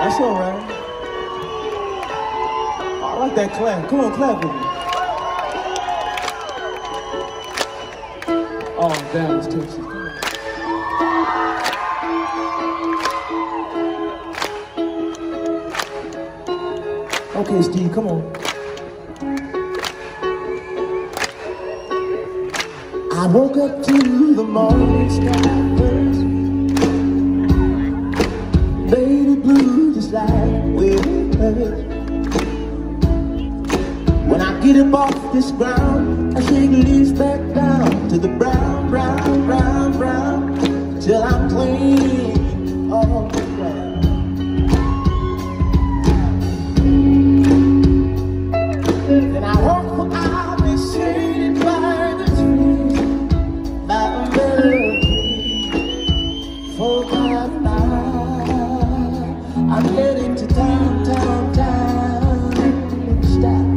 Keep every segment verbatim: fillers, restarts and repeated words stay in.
That's all right. I like that clap. Come on, clap with me. Oh, Dallas, Texas. Come on. Okay, Steve, come on. I woke up to the morning sky first. Baby blue, just like where it hurts. When I get up off this ground, I shake the leaves back down to the brown, brown, brown, brown, till I'm clean all the ground. Then I walk for hours, shaded by the trees, by a melody for my life. I'm heading to town, town, town, stop.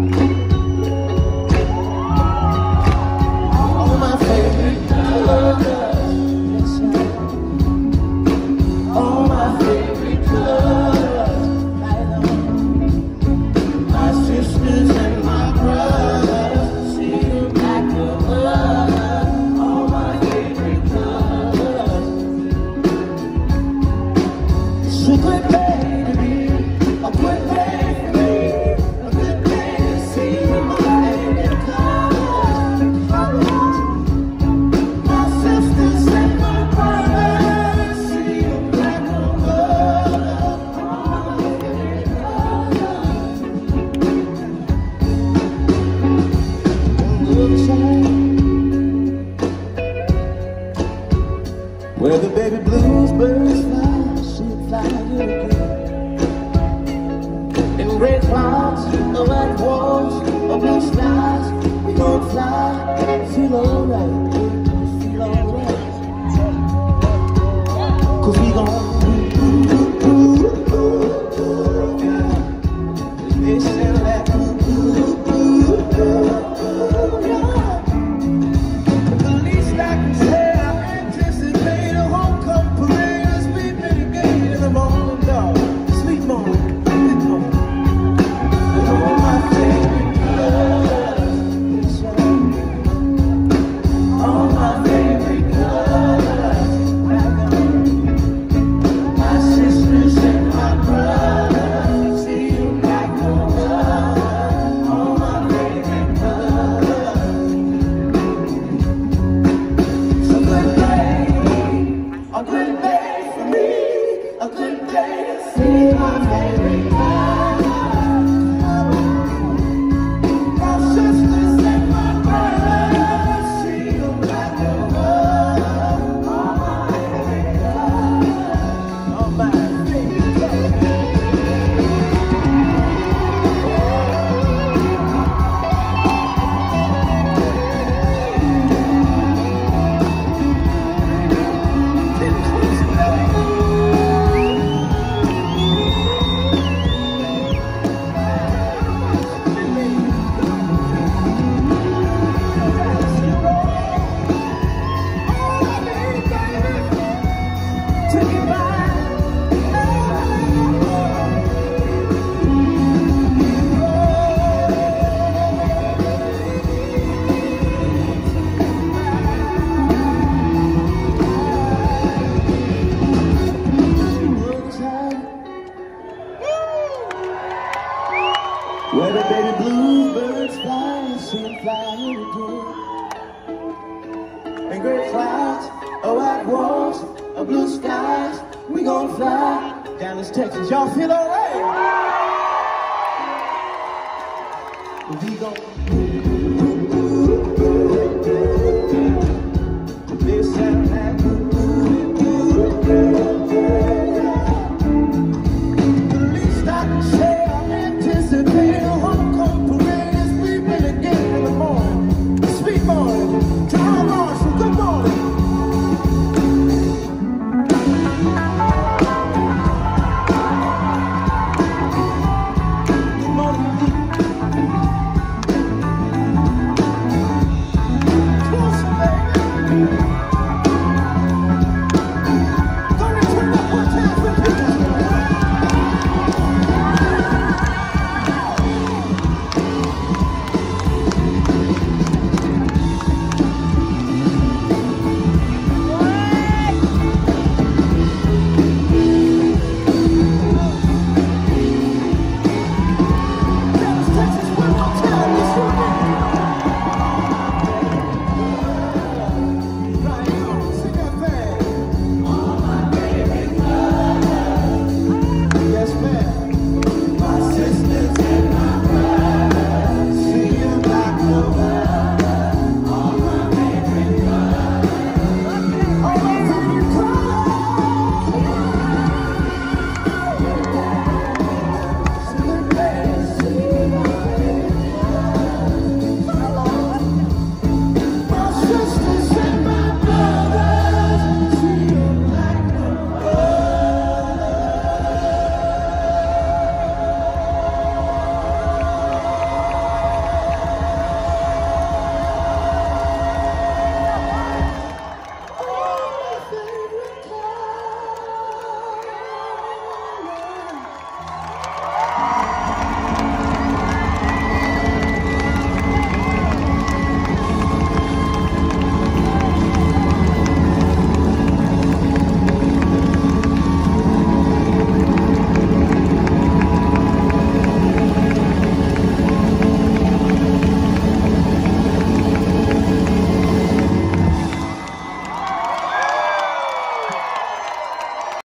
Where the baby blues birds fly, she'll fly here again. In gray clouds, the white walls, of blue skies, we gon' fly, feel alright, feel alright. Cause we gon' ooh, ooh, ooh, ooh, ooh, yeah. They say that ooh, ooh, ooh, ooh, ooh, yeah. The least I can say, where the baby bluebirds fly, she'll fly again. In gray clouds, a white walls, a blue skies, we gon' fly down this Texas. Y'all feel alright? We gon'